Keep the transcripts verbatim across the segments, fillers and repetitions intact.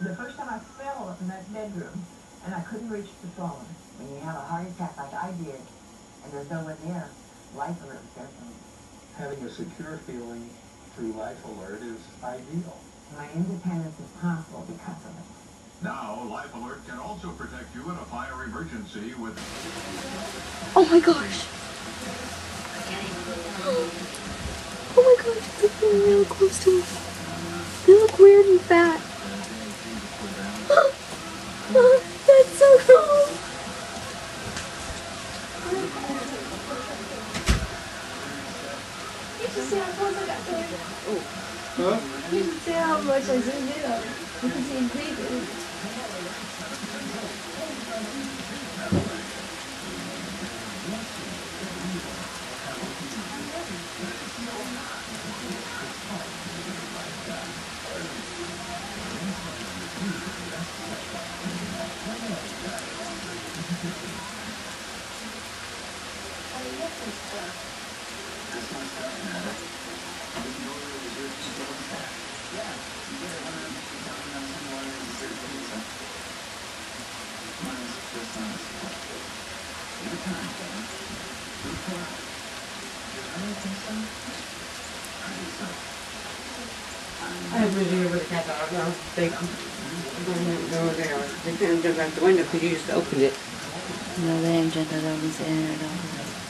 The first time I fell up in that bedroom, and I couldn't reach the phone. When you have a heart attack like I did, and there's no one there, life alert is definitely. Having a secure feeling through life alert is ideal. My independence is possible because of it. Now, Life Alert can also protect you in a fire emergency with... Oh my gosh! Oh my gosh, they're getting real close to me. They look weird and fat. That's so cool! You should see how close I got to him. Huh? You should see how much I zoomed in on him. You can see him breathing. I have no idea where the cat's out. I don't think I'm going to go there. They couldn't jump out the window because you just opened it. No, they haven't jumped out of his air at all.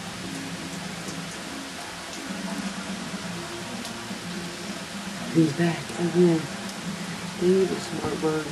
He's back again. He's a smart bird.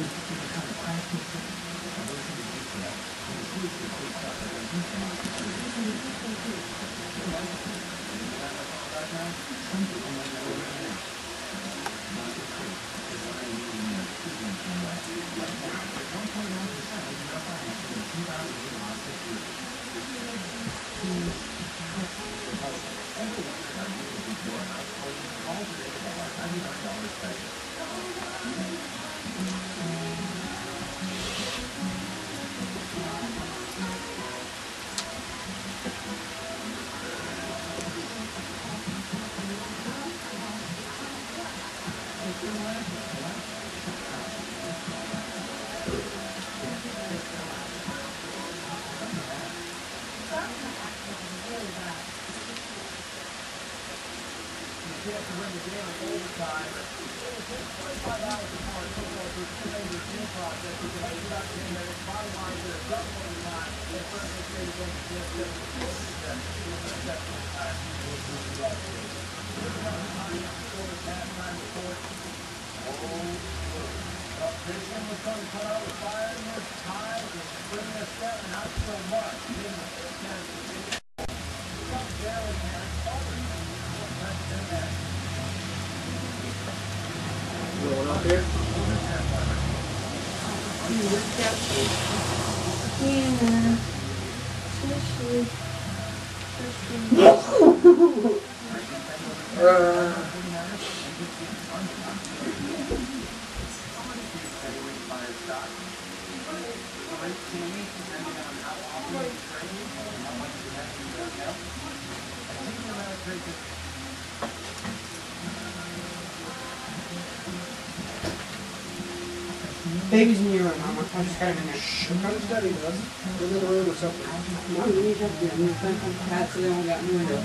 Going up there? Yeah. Uh, Baby's in your room, Mama. I just got him in there. what kind of study does? In the room or something? No, you need to have to do it. Cats, so they won't get in the window.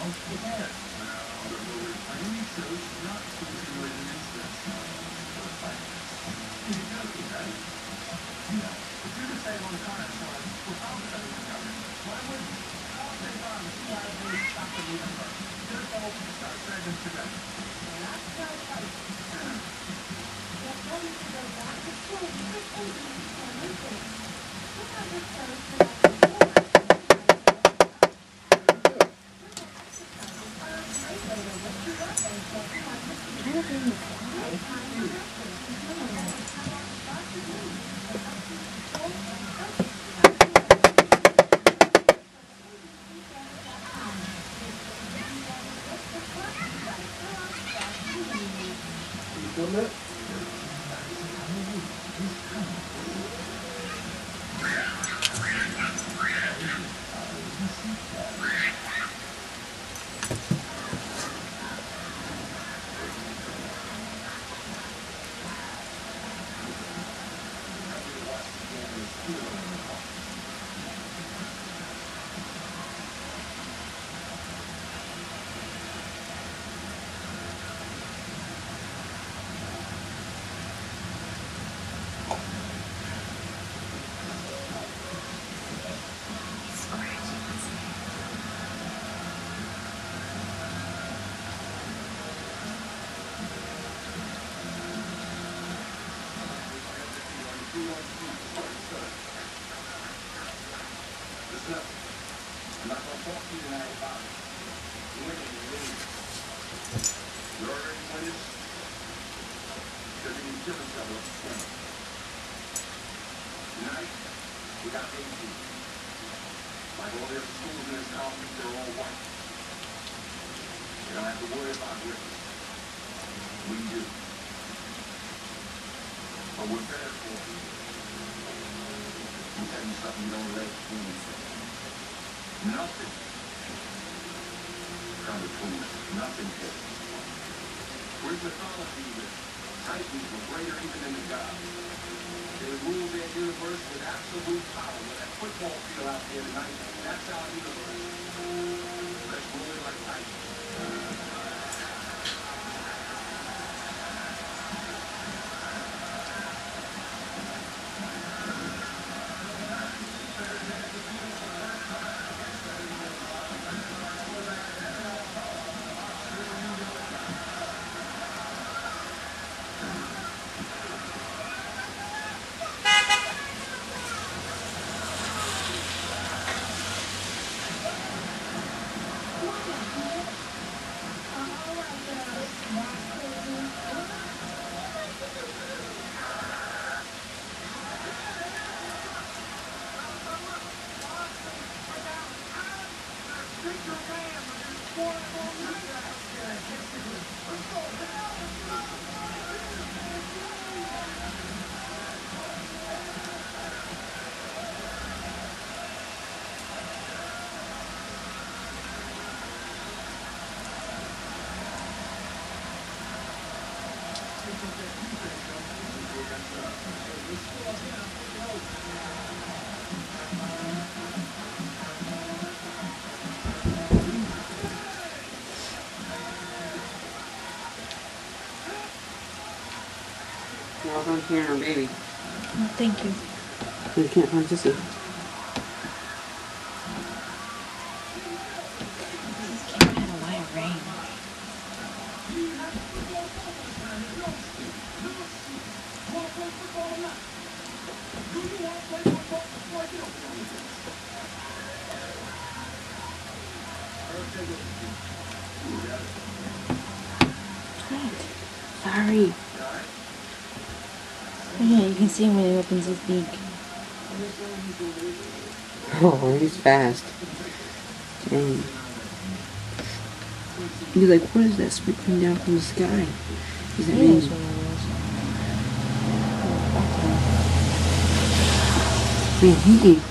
It has. Well, the movie plainly shows not to simulate an instance for the fight. You can do it, right? No. If you decide on the car insurance without studying the government, why would you? I'll take on the C I A stop the hummingbird. Get it all to start surgeons together. And I tell you, get ready to go back to school because babies can do things. We're not just supposed to like I don't even fly. You feel it? Listen up. I'm not going to talk to you tonight about it. You're winning, you're winning. You're already winning. Because you can kill each other up the corner. Tonight, we got eighteen. Like all the other schools in this conference, they're all white. You don't have to worry about race. We do. But we're better for you. I'll tell you something you don't let fool you. Nothing come between us. Nothing can. Greek mythology, the Titans were greater even than the gods. They ruled their universe with absolute power. With that football field out there tonight, that's our universe. Let's rule it like Titans. Walk on camera, baby. Oh, thank you. You can't find Sissy. This camera had a lot of rain. What? Sorry. Yeah, you can see him when he opens his beak. Oh, he's fast. Dang. You're like, what is that sprinkling down from the sky? Is that He rain? knows what it is. Man, he